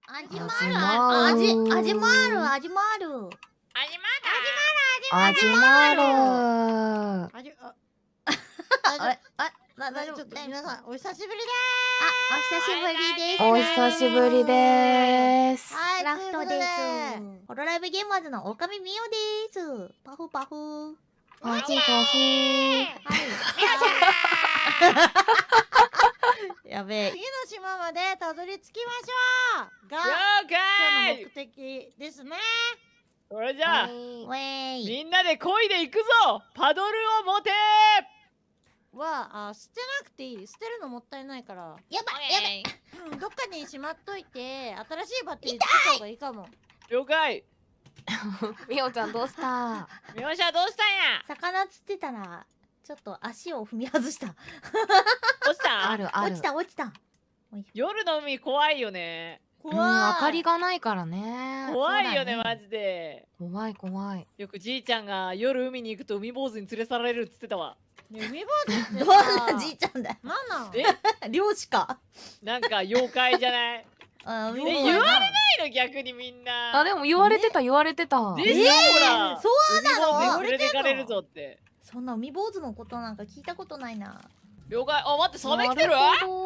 味まる。味まる。味まる。 味まる。 大丈夫。 皆さんお久しぶりでお久しぶりです。 お久しぶりです。 クラフトです。ホロライブゲーマーズの狼みよです。パフパフ。 パフパフ。 やべえ。 次の島までたどり着きましょうが今日の目的ですね。 それじゃあみんなで漕いでいくぞ。パドルを持ては捨てなくていい。捨てるのもったいないから。 やばいどっかにしまっといて新しいバッテリー作った方がいいかも。 了解。 みおちゃんどうした？ みおちゃんどうしたんや。 魚釣ってたらちょっと足を踏み外した。 落ちた？ あるある。 落ちた。 夜の海怖いよね。 明かりがないからね。 怖いよねマジで。 怖い怖い。 よくじいちゃんが夜海に行くと海坊主に連れ去られるっつってたわ。 海坊主ってどんなじいちゃんだよ。 なんなの？ 漁師か。 なんか妖怪じゃない？言われないの逆にみんな。 あでも言われてた言われてた。 でしょほら。 そうなの？ 連れてかれるぞって。 そんな海坊主のことなんか聞いたことないな。 了解。あ待ってサメ来てる？ サメ来てる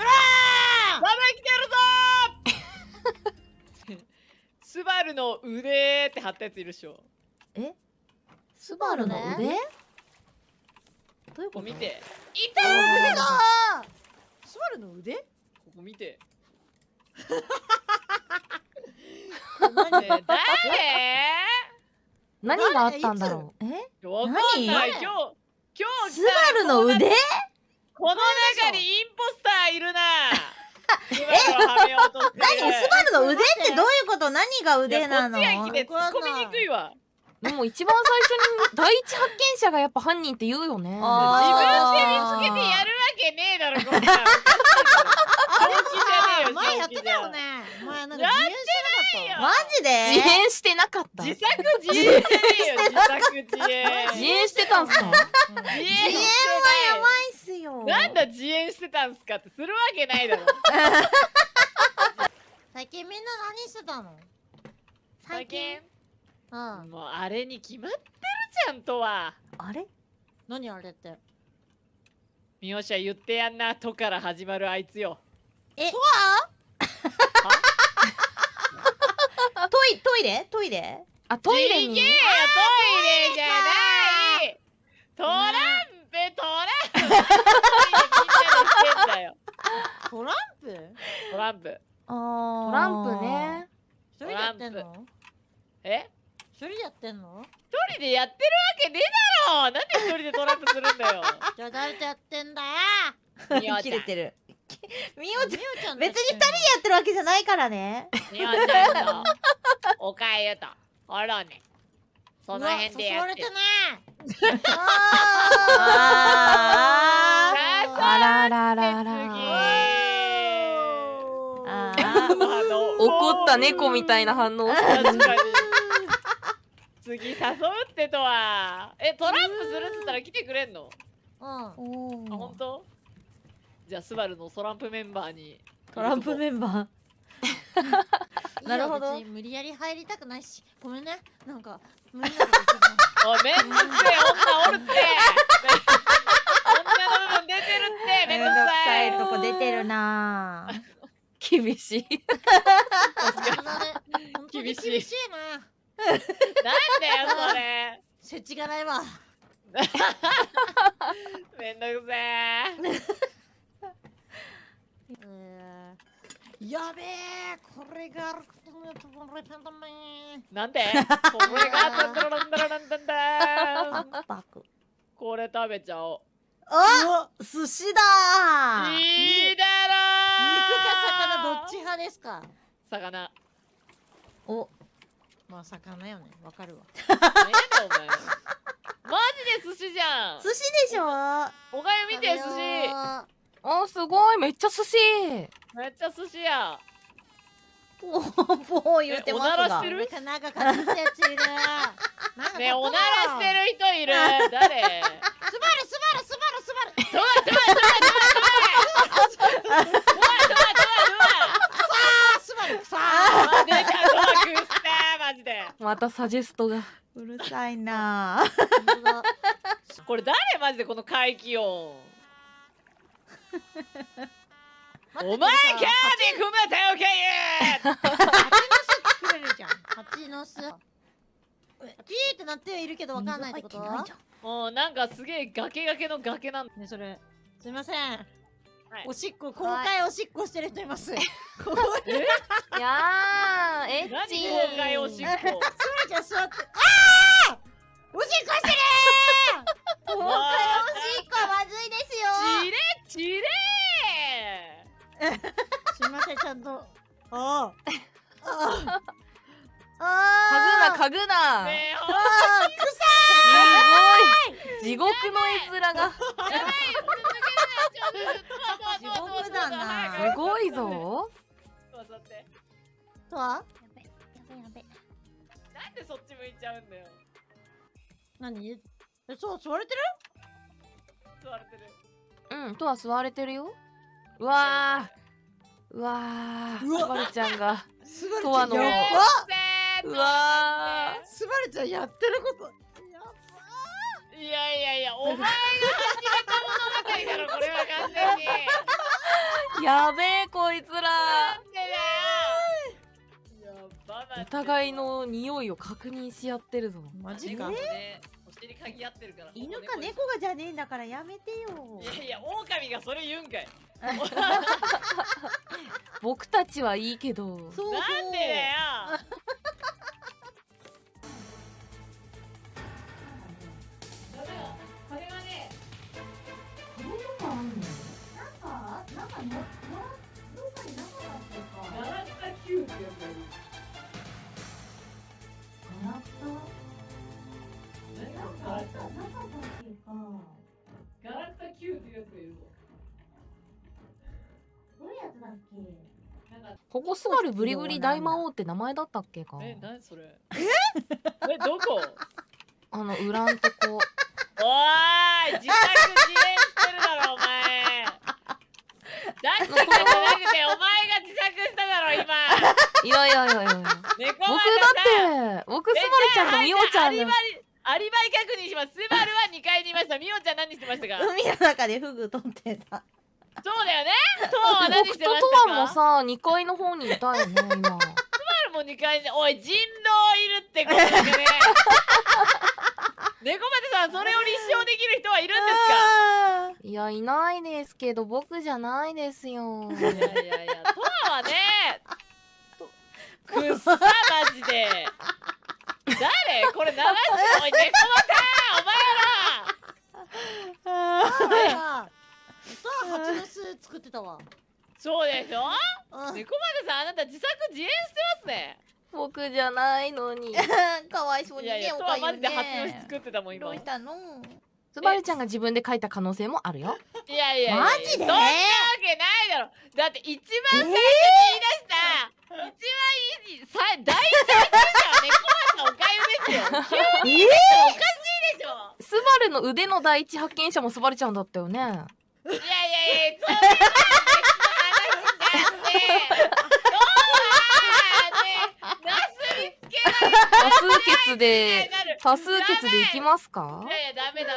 ぞスバルの腕って貼ったやついるっしょ。 え？スバルの腕？どういうこと？ 見て。 痛いだ。スバルの腕？ ここ見て。誰？ 何があったんだろう。 わかんない。今日スバルの腕？ この中にインポスターいるな。何？ スバルの腕ってどういうこと？何が腕なの？ こっちが来て突っ込みにくいわ。 でも一番最初に第一発見者がやっぱ犯人って言うよね。 自分で見つけてやるわけねえだろこんな。 前やってたよね。前なんかやってないよ。 マジで？ 自演してなかった。 自作自演じゃねえよ。自作自演。 自演してたんすか？ 自演はやばいっすよ。 なんだ自演してたんすかってするわけないだろ。 最近みんな何してたの？ 最近？もうあれに決まってるじゃんとは。 あれ？ 何あれって？ みよしゃ言ってやんな。とから始まるあいつよ。 とは？ トイレ？ あ、トイレに？ トイレじゃない。トランプ。 トランプ？ トランプ。 トランプね。 一人でやってんの？一人でやってんの？ 一人でやってるわけねえだろ。なんで一人でトランプするんだよ。 じゃあ誰とやってんだよ。 切れてる。みおちゃん別に二人でやっってるわけじゃないからね。 みおちゃんとおかゆとおろね。その辺でやってる。 あらららら。怒った猫みたいな反応。 確かに。次誘うってとは。トランプするって言ったら来てくれんの？あ、本当？じゃあスバルのトランプメンバーに。 トランプメンバー。なるほど。 無理やり入りたくないし、ごめんね。なんか無理なおい、めんどくせえ女おるって。女の部分出てるって。めんどくさいとこ出てるな。 厳しい。 厳しい。 厳しいな。 なんだよそれ。 せちがないわ。 めんどくせえ。 やべえ、これがあることによってこれなんだめ。 なんで？これがなんだなんだなんだなんだ。これ食べちゃおう。 あ、寿司だー。 いいだろー。肉か魚どっち派ですか？ 魚。 お、まあ魚よね、わかるわ。 お前。マジで寿司じゃん。 寿司でしょ。 おかゆ見て寿司。 あ、すごい、めっちゃ寿司。 めっちゃ寿司や。 ポー言ってますが。 おならしてる？ なんか感じたやついる。 ね、おならしてる人いる。誰？ スバル。 スバル。 またサジェストが。 うるさいな。 これ誰マジでこの怪奇音。お前キャーディ組めたよけくれるじゃん。蜂の巣。ピーってなってはいるけどわかんないってこと？ もうなんかすげえ崖の崖なんだね、それ。すいません。 はいおしっこ、公開おしっこしてる人います。 いやー、エッ何チ公開おしっこ。 それじゃ座って。ああ！おしっこしてる公開おしっこはまずいですよ。 ちれすいません、ちゃんと。ああ嗅ぐな。 ねえほんすごい。地獄の絵面が。 地獄だな。 すごいぞ。 座ってとはやべ。 なんでそっち向いちゃうんだよ。 何？そう、座れてる？ 座れてる。 うん、とは座れてるよ。うわー。うわー。スバルちゃんが。 スバルとわの。 ちゃんやっうわば。スバルちゃんやってること。 いやお前が始めた物語だろこれは完全に。 ー。やべえ、こいつら。 なんでだよ。やばな。 お互いの匂いを確認し合ってるぞ。 マジか。 猫とね、お尻嗅ぎ合ってるから。 犬か猫がじゃねえんだからやめてよ。 いや狼がそれ言うんかい。 僕たちはいいけど。 そうなんでだよ。これはね。ガラクタQってやつがいる。ガラクタQっていうやつがいるぞ。 どういうやつだっけ？ なんかここスバルブリブリ大魔王って名前だったっけか。 何それ？どこ？ ウラんとこ。 おーい、自作自演してるだろお前。だってじゃなくてお前が自作しただろ今。 いや。 猫僕丸だって、僕スバルちゃんとミオちゃんの。 アリバイ確認します。スバルは2階にいました。ミオちゃん何してましたか？ 海の中でフグ取ってた。 そうだよね。トワは何し僕とてましたか？ トワもさ、2階の方にいたよね、今。 スバルも2階に。おい、人狼いるってことだね。猫丸さん、それを立証できる人はいるんですか？ いや、いないですけど、僕じゃないですよ。 いや、トワはね、くっさ、マジで。誰これ流して、おい、猫丸お前ら。 さあ、蜂の巣作ってたわ。 そうでしょ？ うん猫丸さん、あなた自作自演してますね。 僕じゃないのに。 かわいそうにね、 トおかゆワマジで蜂の巣ね。 作ってたもん、今。 どうしたの？ スバルちゃんが自分で書いた可能性もあるよ。 いやマジでそんなわけないだろ。だって一番最初に言い出した、一番いい第一発見者は猫丸のおかゆですよ。急におかしいでしょ。 スバルの腕の第一発見者もスバルちゃんだったよね。 いやそういう話じゃんね。なすりつけない。 多数決でいきますか？ いやダメ。ノア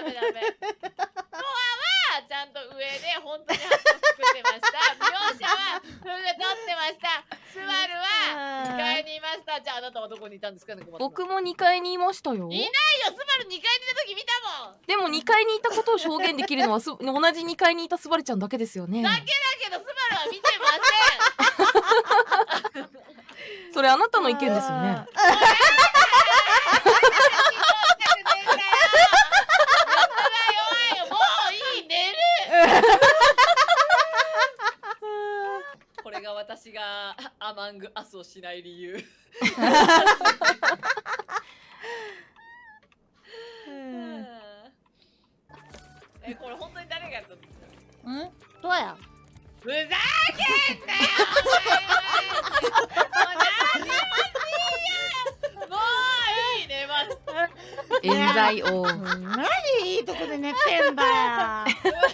はちゃんと上で本当に発作作ってました。描写はフグ取ってました。スバルは2階にいました。じゃああなたはどこにいたんですかね？ 僕も2階にいましたよ。 いないよ。スバル2階にいた時見たもん。 でも2階にいたことを証言できるのは同じ2階にいたスバルちゃんだけですよね。 だけだけどスバルは見てません。 それあなたの意見ですよね。 これが私がアマングアスをしない理由。これ本当に誰がやったんですか？ ん？どうや？ ふざけんなよもういいねマジ。 冤罪王。 何いいとこで寝てんだよ。 お前冤罪かけられ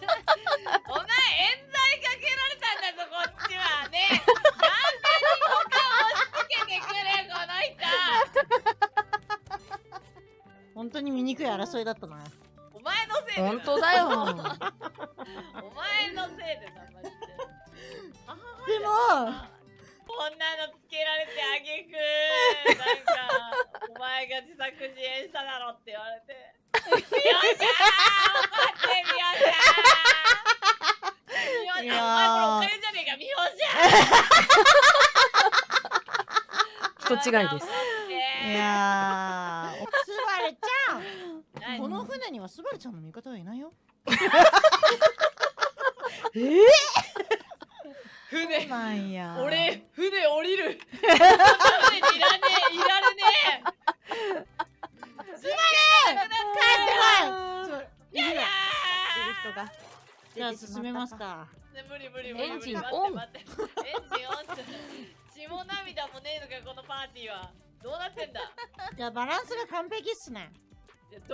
たんだぞこっちはね。簡単に他を押し付けてくるこの人。 争いだったな。 お前のせいで。 本当だよ。 お前のせいでな、マジで。 でもこんなのつけられてあげくなんかお前が自作自演しただろって言われてみおちゃん怒ってみおちゃんみおちゃんお前これお金じゃねえかみおちゃん人違いです。 いやスバルちゃん、この船にはスバルちゃんの味方はいないよ。 船なんや。 俺船降りる船いらねえいられねえスバル帰ってこいやだいる人が。 じゃあ進めますか。 無理エンジンオン。 待ってエンジンオン血も涙もねえのかこのパーティーはどうなってんだ。 じゃあバランスが完璧っすね。 いやどう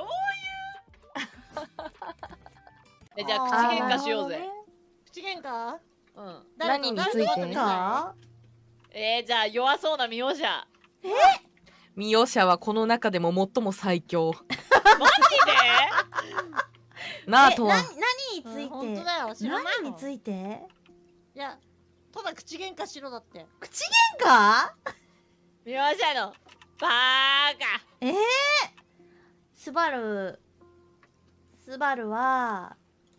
いうじゃあ口喧嘩しようぜ。 口喧嘩？ うん。 何について？ じゃあ弱そうなミオシャ。 ミオシャはこの中でも最も最強。 マジなあとは。 何について？ 本当だよ。知らないの？ 何について？ いや、ただ口喧嘩しろだって。 口喧嘩？ でミオシャのバーカ。 スバルは、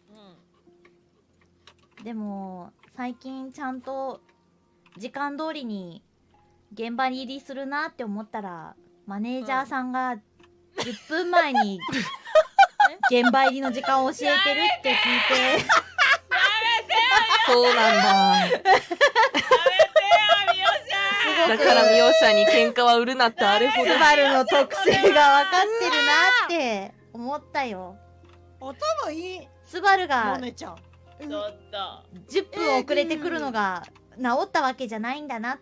でも最近ちゃんと時間通りに現場に入りするなって思ったらマネージャーさんが10分前に現場入りの時間を教えてるって聞いてそうなんだ。 やめてよミオシャ。 だからミオシャに喧嘩は売るなってあれほど。 スバルの特性が分かってるなって思ったよ。 頭いい。 スバルがモネちゃん。 ちょっと 10分遅れてくるのが治ったわけじゃないんだなって。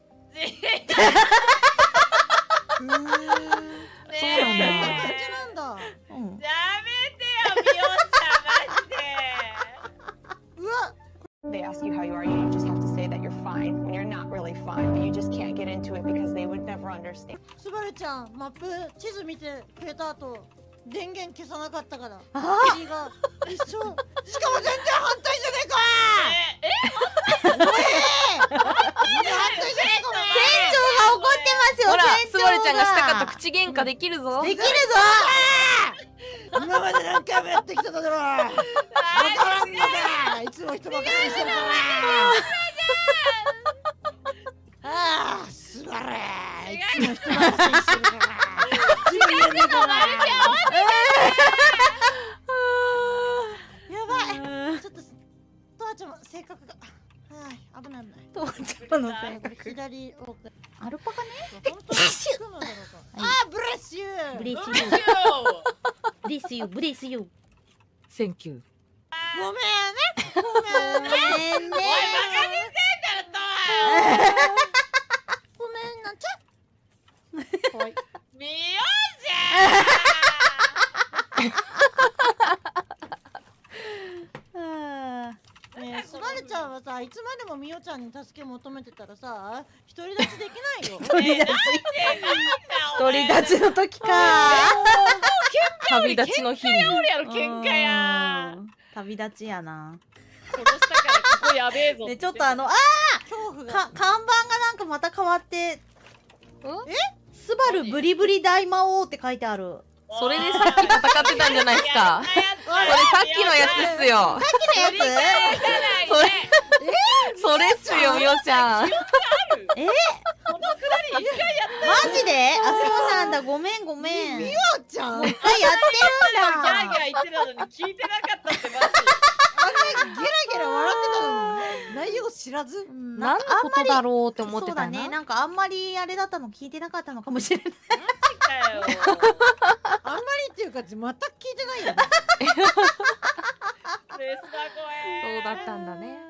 そうなんだ。 感じなんだ。 うん。 やめてよミオシャマジで。 うわ。 They ask you how you are, you just have to say that you're fine when you're not really fine, but you just can't get into it because they would never understand. スバルちゃん、マップ地図見てくれた後、電源消さなかったから。 あ君が一緒。しかも全然反対じゃねえか。 えおい。反対じゃねえか。 船長が怒ってますよ。 ほら、 船長スバルちゃんがしたかった口喧嘩できるぞ。 できるぞ。 今まで何回もやってきただろう。わからんのか。いつも人ばかりにしてるから。ああ、スバル。いつも人ばかりにしてるから。やばい。ちょっとトアちゃんも性格が。はい、危ない危ない。 トアちゃんの性格。 左奥。 アルパカね。 本当に聞くのだろうか。あ、ブレスユー。 ブレスー、 ユー。ブレスユー。ブレスユー。 センキュー。 ごめんね。ごめんね。 ね。 おいバカにしてんだろと。 ごめんなちゃ。はい。 ミオシャ。 ねえ、スバルちゃんはさ、いつまでもミオちゃんに助け求めてたらさ、独り立ちできないよ。 独り立ち。独り立ちの時か。 旅立ちの日に。 俺やろ喧嘩や。 旅立ちやな。 殺したからここやべえぞ。 でちょっと恐怖が。 看板がなんかまた変わって。スバルブリブリ大魔王って書いてある。 それでさっき戦ってたんじゃないですか。それさっきのやつっすよ。 さっきのやそれっすよ、みおちゃん。 このくだり一回やった。 マジで？あ、そうなんだ。ごめんごめん。 ミオちゃん。 一回やってるんギャーギャだ。 ー言ってたのに聞いてなかったってマジ。 ゲラゲラ笑ってたのに内容知らず。 何のことだろうって思ってたそうだね。なんかあんまりあれだったの聞いてなかったのかもしれない。 だよ。 あんまりっていうか全く聞いてないよね。 レスだこえ。 そうだったんだね。